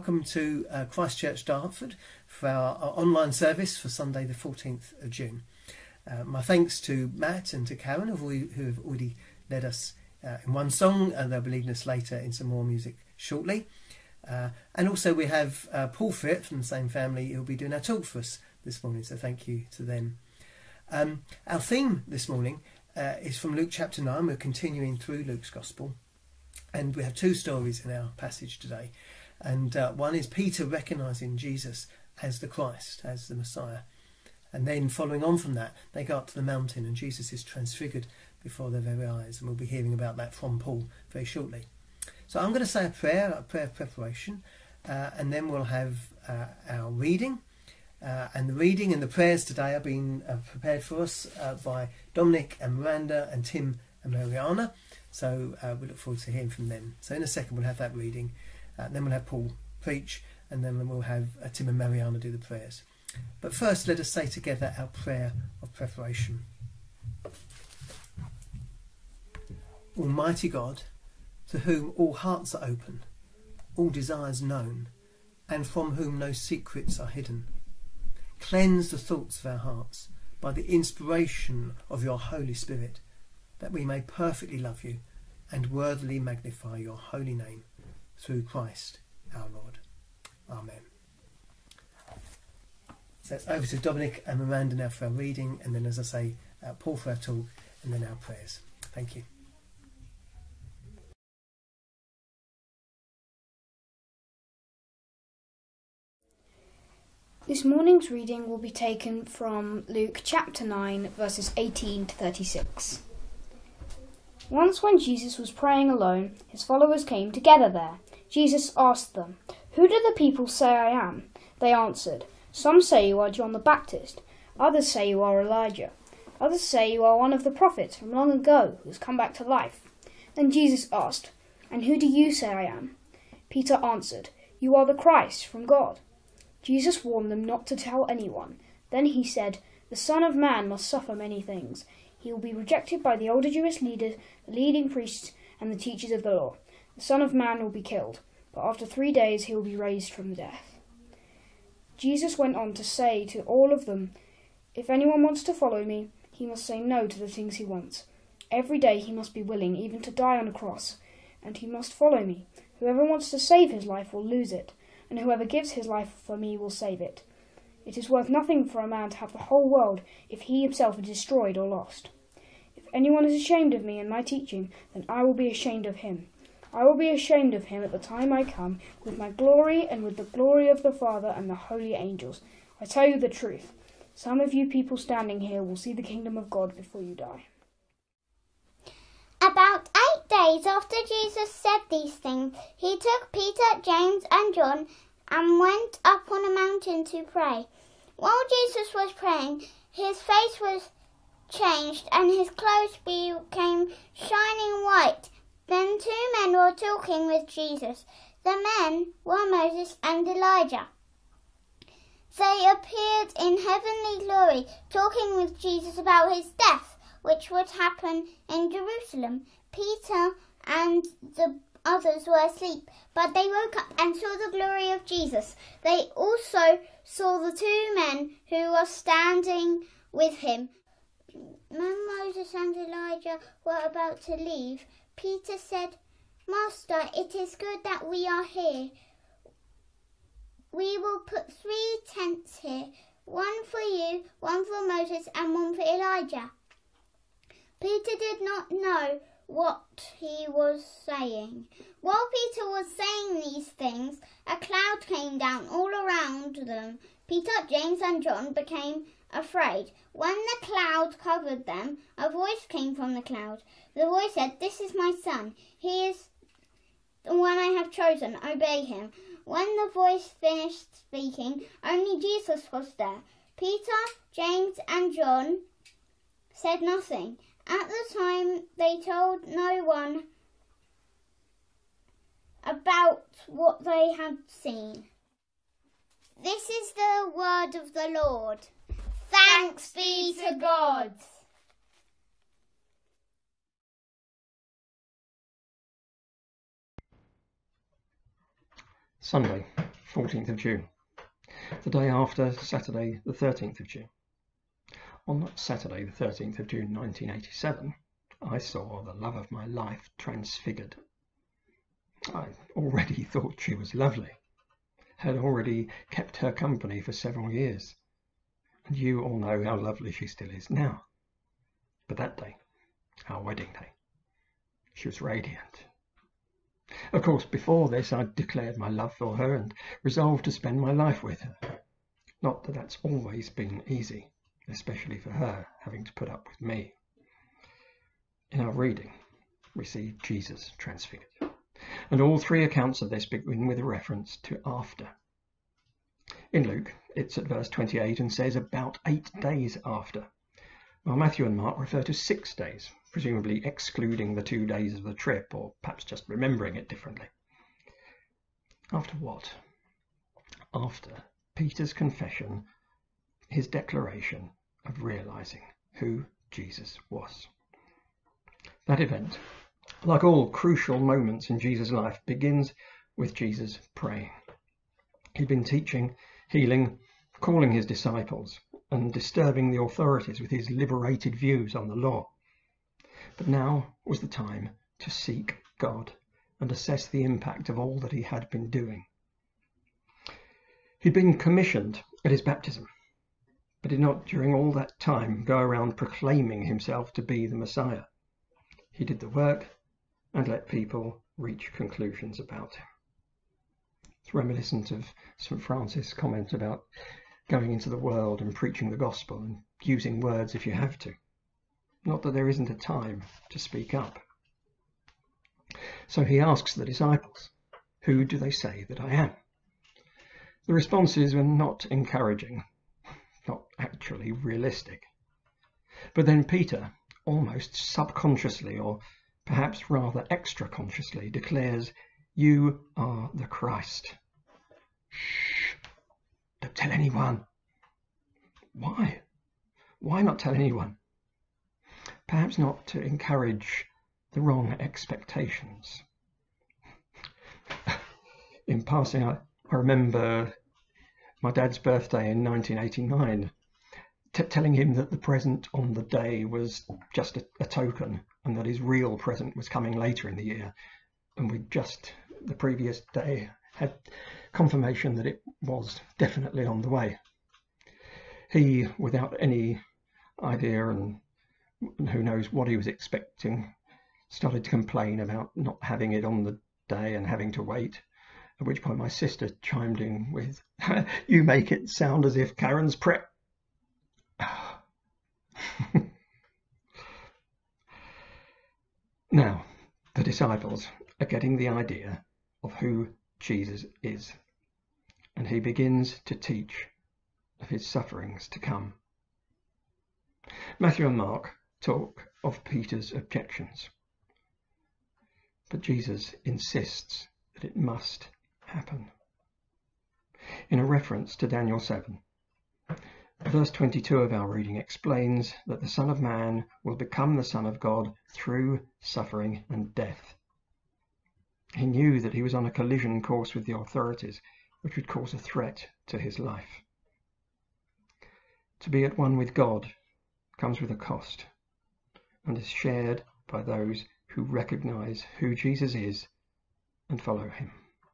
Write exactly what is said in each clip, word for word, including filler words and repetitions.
welcome to uh, Christchurch, Dartford for our, our online service for Sunday the fourteenth of June. Uh, my thanks to Matt and to Karen who have already led us uh, in one song, and they'll be leading us later in some more music shortly. Uh, and also we have uh, Paul Friett from the same family who'll be doing our talk for us this morning, so thank you to them. Um, our theme this morning uh, is from Luke chapter nine. We're continuing through Luke's Gospel, and we have two stories in our passage today. And uh, one is Peter recognising Jesus as the Christ, as the Messiah. And then following on from that, they go up to the mountain and Jesus is transfigured before their very eyes. And we'll be hearing about that from Paul very shortly. So I'm going to say a prayer, a prayer of preparation, uh, and then we'll have uh, our reading. Uh, and the reading and the prayers today are being uh, prepared for us uh, by Dominic and Miranda and Tim and Mariana. So uh, we look forward to hearing from them. So in a second we'll have that reading. Uh, then we'll have Paul preach, and then we'll have uh, Tim and Mariana do the prayers. But first, let us say together our prayer of preparation. Almighty God, to whom all hearts are open, all desires known, and from whom no secrets are hidden, cleanse the thoughts of our hearts by the inspiration of your Holy Spirit, that we may perfectly love you and worthily magnify your holy name, through Christ our Lord. Amen. So it's over to Dominic and Miranda now for our reading, and then, as I say, uh, Paul for our talk, and then our prayers. Thank you. This morning's reading will be taken from Luke chapter nine, verses eighteen to thirty-six. Once when Jesus was praying alone, his followers came together there. Jesus asked them, "Who do the people say I am?" They answered, "Some say you are John the Baptist, others say you are Elijah, others say you are one of the prophets from long ago who has come back to life." Then Jesus asked, "And who do you say I am?" Peter answered, "You are the Christ from God." Jesus warned them not to tell anyone. Then he said, "The Son of Man must suffer many things. He will be rejected by the older Jewish leaders, the leading priests, and the teachers of the law. The Son of Man will be killed, but after three days he will be raised from death." Jesus went on to say to all of them, "If anyone wants to follow me, he must say no to the things he wants. Every day he must be willing even to die on a cross, and he must follow me. Whoever wants to save his life will lose it, and whoever gives his life for me will save it. It is worth nothing for a man to have the whole world if he himself is destroyed or lost. If anyone is ashamed of me and my teaching, then I will be ashamed of him. I will be ashamed of him at the time I come, with my glory and with the glory of the Father and the holy angels. I tell you the truth. Some of you people standing here will see the kingdom of God before you die." About eight days after Jesus said these things, he took Peter, James and John and went up on a mountain to pray. While Jesus was praying, his face was changed and his clothes became shining white. Then two men were talking with Jesus. The men were Moses and Elijah. They appeared in heavenly glory, talking with Jesus about his death, which would happen in Jerusalem. Peter and the others were asleep, but they woke up and saw the glory of Jesus. They also saw the two men who were standing with him. When Moses and Elijah were about to leave, Peter said, "Master, it is good that we are here. We will put three tents here, one for you, one for Moses, and one for Elijah." Peter did not know what he was saying. While Peter was saying these things, a cloud came down all around them. Peter, James, and John became afraid. When the cloud covered them, a voice came from the cloud. The voice said, "This is my son. He is the one I have chosen. Obey him." When the voice finished speaking, only Jesus was there. Peter, James, and John said nothing. At the time, they told no one about what they had seen. This is the word of the Lord. Thanks be to God. Sunday, fourteenth of June, the day after Saturday the thirteenth of June. On Saturday the thirteenth of June nineteen eighty-seven, I saw the love of my life transfigured. I already thought she was lovely, had already kept her company for several years, and you all know how lovely she still is now. But that day, our wedding day, she was radiant. Of course, before this I'd declared my love for her and resolved to spend my life with her. Not that that's always been easy, especially for her having to put up with me. In our reading, we see Jesus transfigured. And all three accounts of this begin with a reference to after. In Luke, it's at verse twenty-eight and says about eight days after, while Matthew and Mark refer to six days, presumably excluding the two days of the trip, or perhaps just remembering it differently. After what? After Peter's confession, his declaration of realizing who Jesus was. That event, like all crucial moments in Jesus' life, begins with Jesus praying. He'd been teaching, healing, calling his disciples, and disturbing the authorities with his liberated views on the law. But now was the time to seek God and assess the impact of all that he had been doing. He'd been commissioned at his baptism, but did not during all that time go around proclaiming himself to be the Messiah. He did the work and let people reach conclusions about him. It's reminiscent of Saint Francis' comment about going into the world and preaching the gospel and using words if you have to. Not that there isn't a time to speak up. So he asks the disciples, "Who do they say that I am?" The responses were not encouraging, not actually realistic. But then Peter, almost subconsciously, or perhaps rather extra-consciously, declares, "You are the Christ." Shh! Don't tell anyone. Why? Why not tell anyone? Perhaps not to encourage the wrong expectations. In passing, I, I remember my dad's birthday in nineteen eighty-nine, t telling him that the present on the day was just a, a token and that his real present was coming later in the year. And we just, the previous day, had confirmation that it was definitely on the way. He, without any idea and who knows what he was expecting, started to complain about not having it on the day and having to wait, at which point my sister chimed in with, "You make it sound as if Karen's prep." Now, the disciples are getting the idea of who Jesus is, and he begins to teach of his sufferings to come. Matthew and Mark talk of Peter's objections, but Jesus insists that it must happen. In a reference to Daniel seven, verse twenty-two of our reading explains that the Son of Man will become the Son of God through suffering and death. He knew that he was on a collision course with the authorities, which would cause a threat to his life. To be at one with God comes with a cost, and is shared by those who recognize who Jesus is and follow him.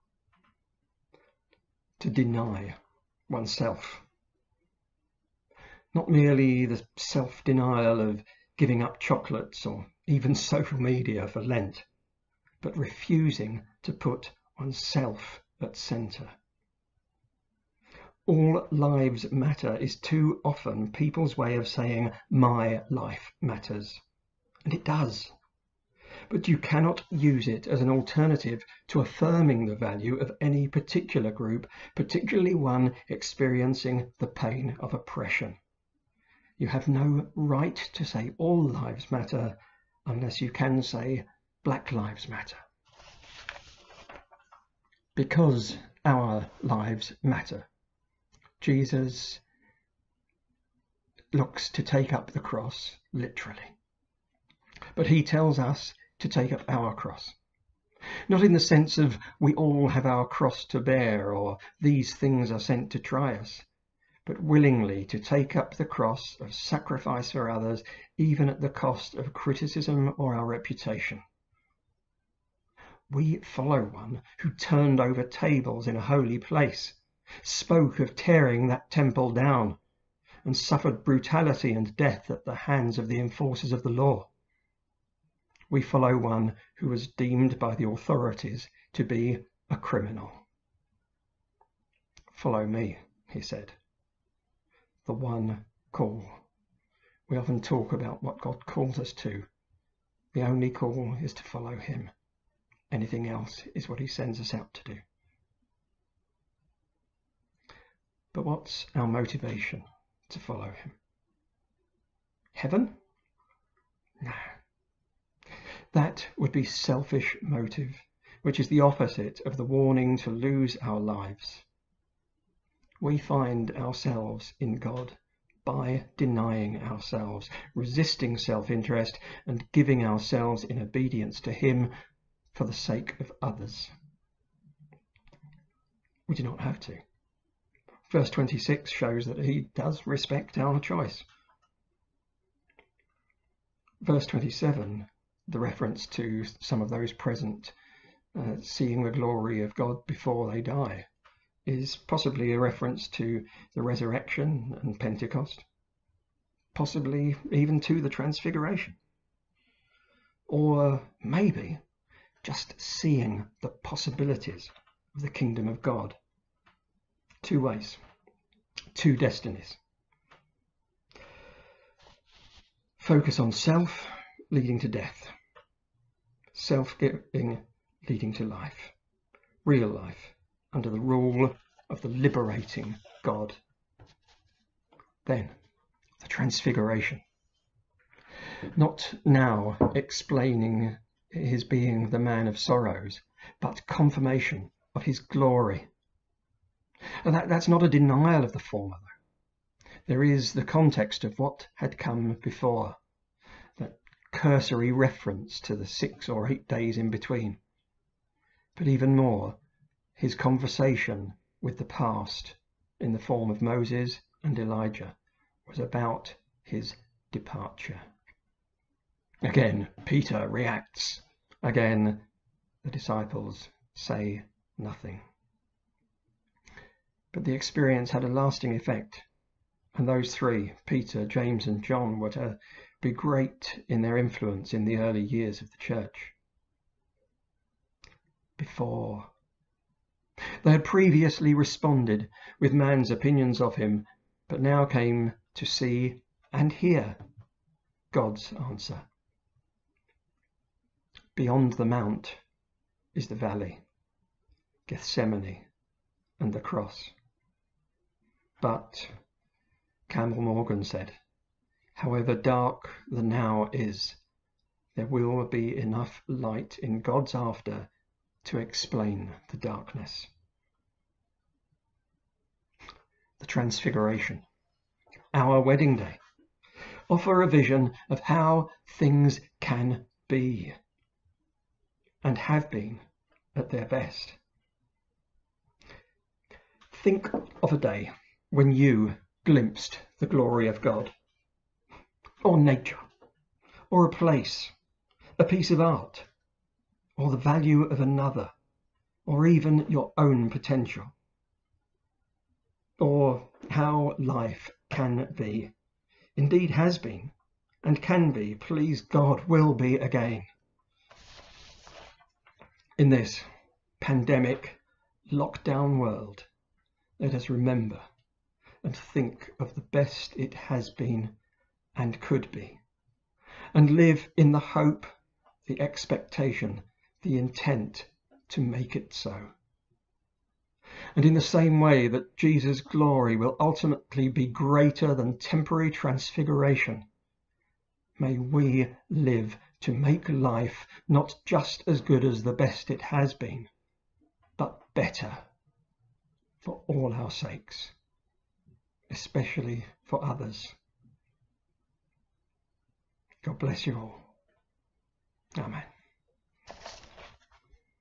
To deny oneself, not merely the self-denial of giving up chocolates or even social media for Lent, but refusing to put oneself at centre. All lives matter is too often people's way of saying my life matters. And it does. But you cannot use it as an alternative to affirming the value of any particular group, particularly one experiencing the pain of oppression. You have no right to say all lives matter unless you can say Black Lives Matter. Because our lives matter, Jesus looks to take up the cross literally, but he tells us to take up our cross, Not in the sense of we all have our cross to bear or these things are sent to try us, but willingly to take up the cross of sacrifice for others, even at the cost of criticism or our reputation. We follow one who turned over tables in a holy place, spoke of tearing that temple down, and suffered brutality and death at the hands of the enforcers of the law. We follow one who was deemed by the authorities to be a criminal. Follow me, he said. The one call. We often talk about what God calls us to. The only call is to follow him. Anything else is what he sends us out to do. But what's our motivation to follow him? Heaven? No. That would be selfish motive, which is the opposite of the warning to lose our lives. We find ourselves in God by denying ourselves, resisting self-interest, and giving ourselves in obedience to him for the sake of others. We do not have to. Verse twenty-six shows that he does respect our choice. Verse twenty-seven, the reference to some of those present uh, seeing the glory of God before they die, is possibly a reference to the resurrection and Pentecost, possibly even to the Transfiguration, or maybe just seeing the possibilities of the kingdom of God. Two ways, two destinies. Focus on self, leading to death. Self-giving, leading to life. Real life, under the rule of the liberating God. Then, the Transfiguration. Not now explaining his being the man of sorrows, but confirmation of his glory. And that, that's not a denial of the former, though. There is the context of what had come before, that cursory reference to the six or eight days in between. But even more, his conversation with the past in the form of Moses and Elijah was about his departure. Again, Peter reacts. Again, the disciples say nothing. But the experience had a lasting effect, and those three, Peter, James and John, were to be great in their influence in the early years of the church. Before, they had previously responded with man's opinions of him, but now came to see and hear God's answer. Beyond the mount is the valley, Gethsemane and the cross. But, Campbell Morgan said, however dark the now is, there will be enough light in God's after to explain the darkness. The Transfiguration, our wedding day, offer a vision of how things can be and have been at their best. Think of a day when you glimpsed the glory of God, or nature, or a place, a piece of art, or the value of another, or even your own potential, or how life can be, indeed has been, and can be, please God, will be again. In this pandemic, lockdown world, let us remember and think of the best it has been and could be, and live in the hope, the expectation, the intent to make it so. And in the same way that Jesus' glory will ultimately be greater than temporary transfiguration, may we live to make life not just as good as the best it has been, but better for all our sakes, especially for others. God bless you all. Amen.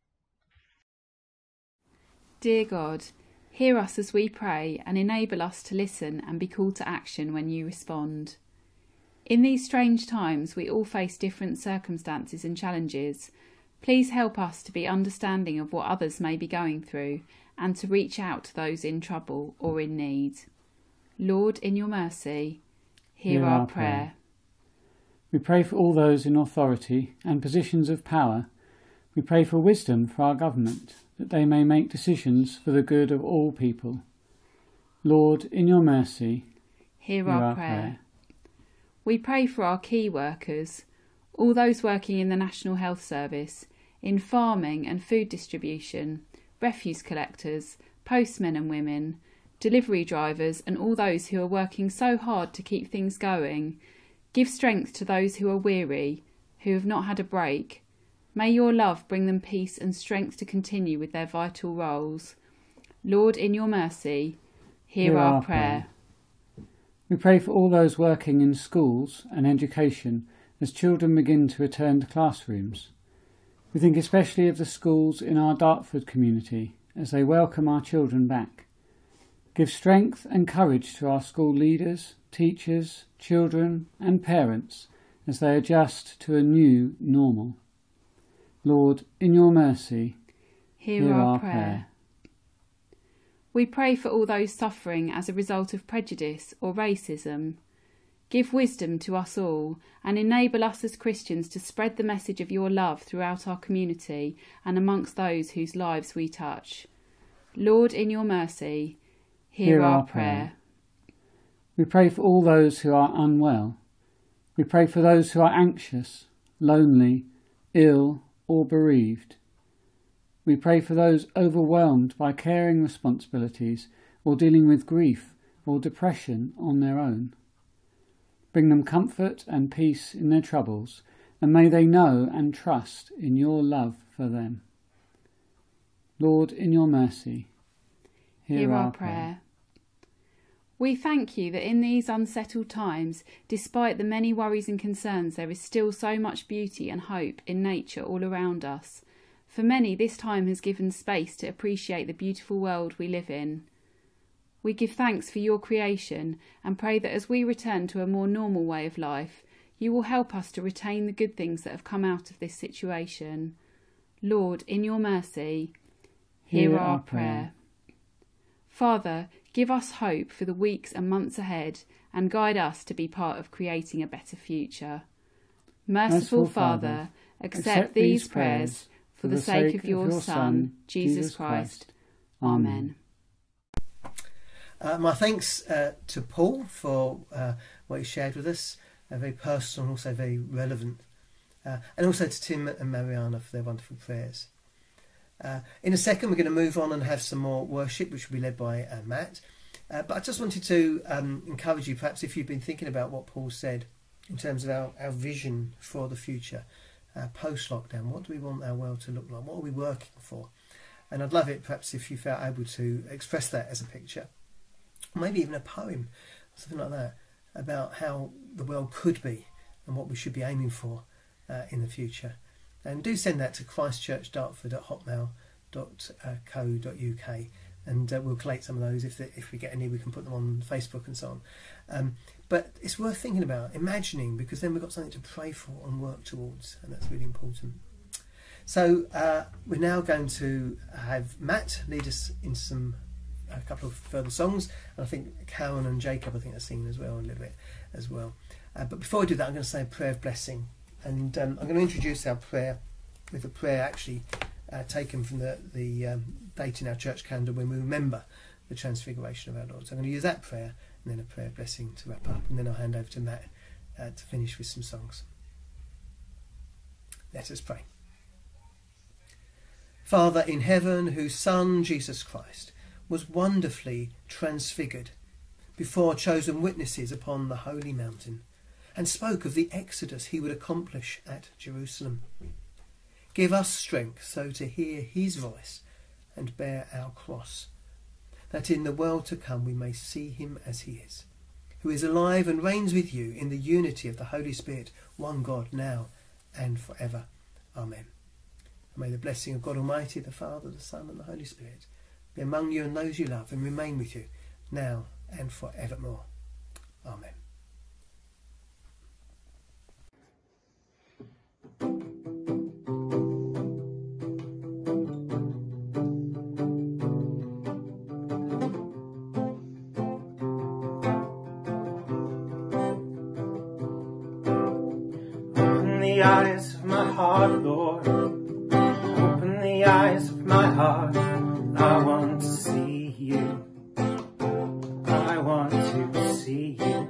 Dear God, hear us as we pray and enable us to listen and be called to action when you respond. In these strange times, we all face different circumstances and challenges. Please help us to be understanding of what others may be going through and to reach out to those in trouble or in need. Lord, in your mercy, hear, hear our, our prayer. prayer. We pray for all those in authority and positions of power. We pray for wisdom for our government, that they may make decisions for the good of all people. Lord, in your mercy, hear, hear our, our prayer. prayer. We pray for our key workers, all those working in the National Health Service, in farming and food distribution, refuse collectors, postmen and women, delivery drivers and all those who are working so hard to keep things going. Give strength to those who are weary, who have not had a break. May your love bring them peace and strength to continue with their vital roles. Lord, in your mercy, hear, hear our, our prayer. prayer. We pray for all those working in schools and education as children begin to return to classrooms. We think especially of the schools in our Dartford community as they welcome our children back. Give strength and courage to our school leaders, teachers, children and parents as they adjust to a new normal. Lord, in your mercy, hear, hear our, our prayer. prayer. We pray for all those suffering as a result of prejudice or racism. Give wisdom to us all and enable us as Christians to spread the message of your love throughout our community and amongst those whose lives we touch. Lord, in your mercy, hear, hear our, our prayer. prayer. We pray for all those who are unwell. We pray for those who are anxious, lonely, ill, or bereaved. We pray for those overwhelmed by caring responsibilities or dealing with grief or depression on their own. Bring them comfort and peace in their troubles, and may they know and trust in your love for them. Lord, in your mercy, hear, hear our, our prayer. prayer. We thank you that in these unsettled times, despite the many worries and concerns, there is still so much beauty and hope in nature all around us. For many, this time has given space to appreciate the beautiful world we live in. We give thanks for your creation and pray that as we return to a more normal way of life, you will help us to retain the good things that have come out of this situation. Lord, in your mercy, hear, hear our, our prayer. prayer. Father, give us hope for the weeks and months ahead and guide us to be part of creating a better future. Merciful, Merciful Father, Father, accept, accept these prayers for the sake of your Son, Jesus Christ. Amen. Uh, my thanks uh, to Paul for uh, what he shared with us, uh, very personal and also very relevant. Uh, and also to Tim and Mariana for their wonderful prayers. Uh, in a second, we're going to move on and have some more worship, which will be led by uh, Matt. Uh, but I just wanted to um, encourage you, perhaps if you've been thinking about what Paul said in terms of our, our vision for the future, uh, post-lockdown. What do we want our world to look like? What are we working for? And I'd love it, perhaps, if you felt able to express that as a picture. Maybe even a poem, something like that, about how the world could be and what we should be aiming for uh, in the future. And do send that to christchurchdartford at hotmail dot co dot uk, and uh, we'll collate some of those. If, the, if we get any, we can put them on Facebook and so on. Um, but it's worth thinking about, imagining, because then we've got something to pray for and work towards, and that's really important. So uh, we're now going to have Matt lead us in some a couple of further songs, and I think Karen and Jacob I think are singing as well a little bit as well. Uh, but before I do that, I'm going to say a prayer of blessing, and um, I'm going to introduce our prayer with a prayer actually uh, taken from the, the um, date in our church calendar when we remember the transfiguration of our Lord. So I'm going to use that prayer and then a prayer of blessing to wrap up, and then I'll hand over to Matt uh, to finish with some songs. Let us pray. Father in heaven, whose Son Jesus Christ was wonderfully transfigured before chosen witnesses upon the holy mountain, and spoke of the exodus he would accomplish at Jerusalem. Give us strength so to hear his voice and bear our cross, that in the world to come we may see him as he is, who is alive and reigns with you in the unity of the Holy Spirit, one God, now and forever. Amen. And may the blessing of God Almighty, the Father, the Son and the Holy Spirit be among you and those you love, and remain with you now and forevermore. Amen. Open the eyes of my heart, Lord. Open the eyes of my heart. I want to see you. I want to see you.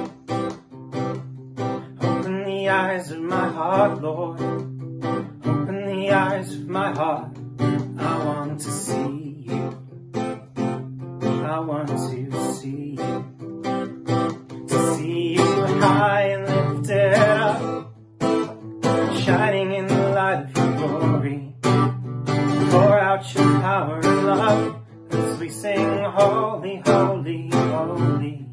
Open the eyes of my heart, Lord. Open the eyes of my heart. I want to see you. I want to see you. To see you high and lifted up, shining in the light of your glory. Pour out your power and love as we sing holy, holy, holy.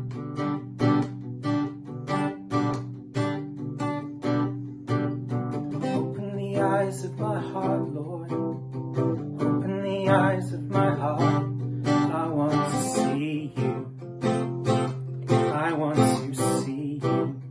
Open the eyes of my heart, Lord. Open the eyes of my heart. I want to see you. I want to see you.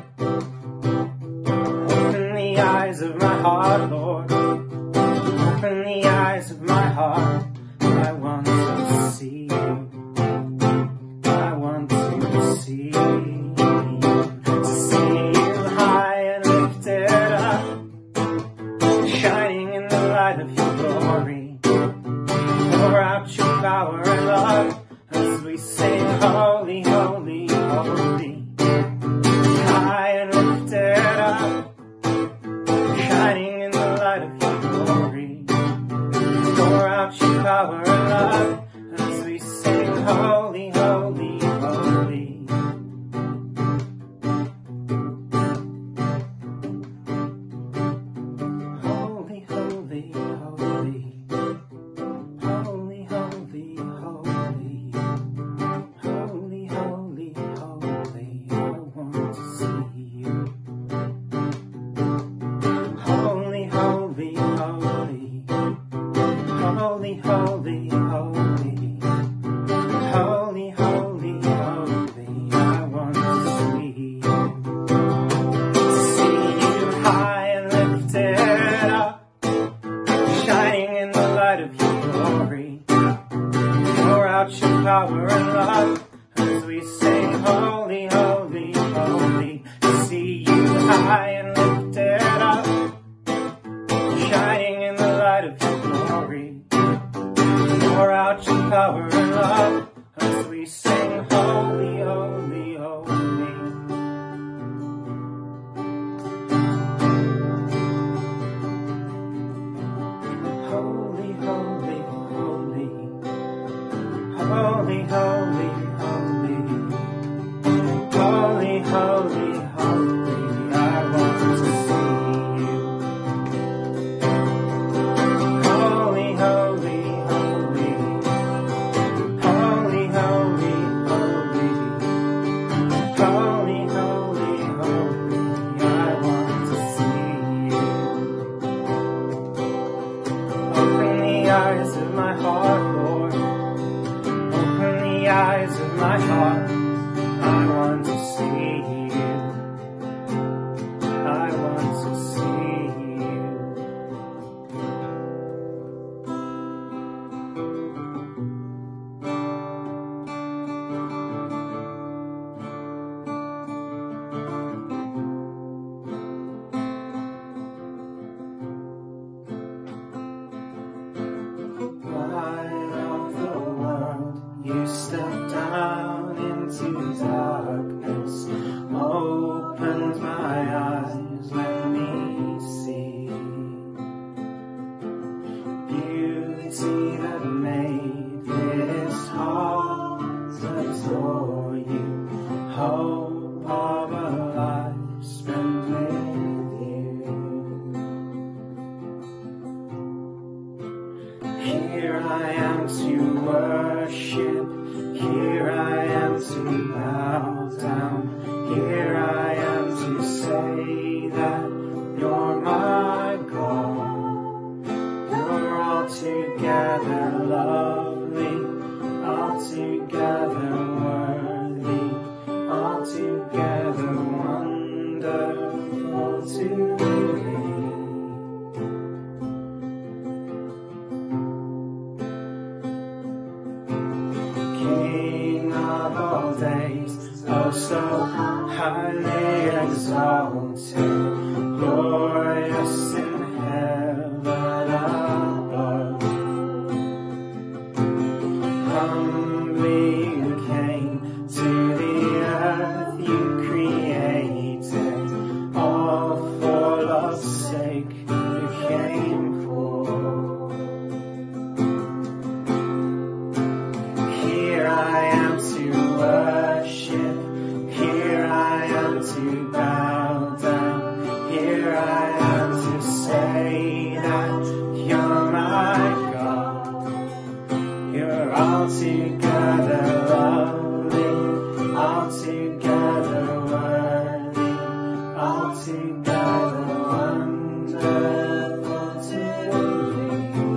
Open the eyes of my heart, Lord. Open the eyes of my heart. I want to see you. I want to see you. To see you high and lifted up, shining in the light of your glory. Pour out your power and love as we sing holy, holy, holy. High and lifted up, shining in the light of your glory. Pour out your power and love as we sing holy, holy, holy. Holy, holy, holy. Holy, holy, holy. Holy, holy, holy. I want to see you. Holy, holy, holy. Holy, holy, holy. Holy, holy, holy. I want to see you. See you high and lifted up, shining in the light of your glory. Pour out your power and love as we sing holy, holy, holy. To see you high and lifted up, shining in the light of your glory. Pour out your power and love as we sing holy, holy, holy. Holy, holy, holy. Holy, holy, holy. Holy, holy, holy. I want to see you. Holy, holy, holy. Holy, holy, holy. Holy, holy, holy. I want to see you. Open the eyes of my heart, Lord. Open the eyes of my heart. I want to see you. I want to see you. Light of the world, you stepped down into darkness, opened my eyes, let me see beauty that made this heart adore you, hope of a life spent with you. Here I am to worship, here I am to bow down, here I am to say that you're my God, you're altogether lovely. altogether worthy, altogether wonderful to me. King of all days, oh so highly exalted, glorious in heaven above. Humbly you came to the earth you created, all for love's sake you came for. Here I am to worship, here I am to bow down, here I am to say that you're my God. You're altogether lovely, altogether worthy, altogether wonderful to me.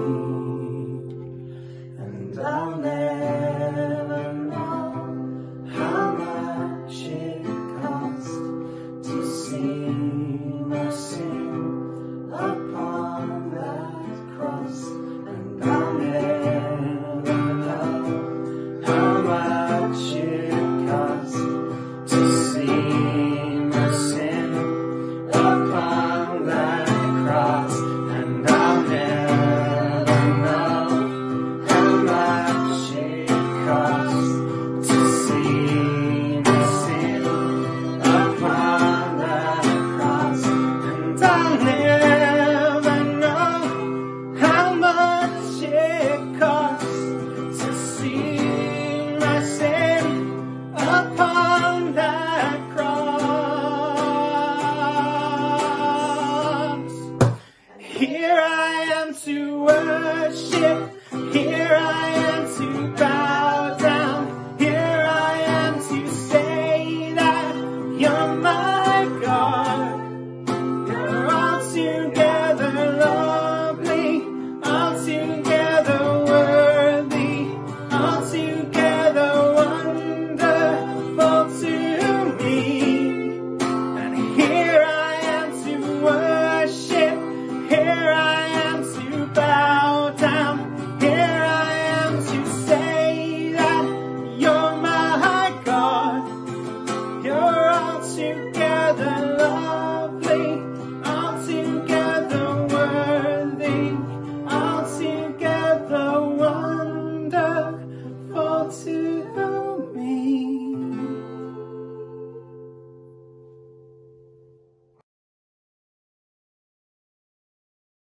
And I'll never know how much it cost to see my sin upon that cross. And I'll never know how much it cost to see my sin upon that cross. And I'll never know how much it cost to see my sin upon that cross. And I'll never know how much it costs to see my sin upon that cross. Here I am to worship, here I am to bow down, here I am to say that you're my God. You're altogether lovely, altogether worthy, altogether wonderful to me. And here I am to worship, here I am to bow down, here I am to say that you're my God. You're altogether lovely, altogether worthy, altogether wonderful to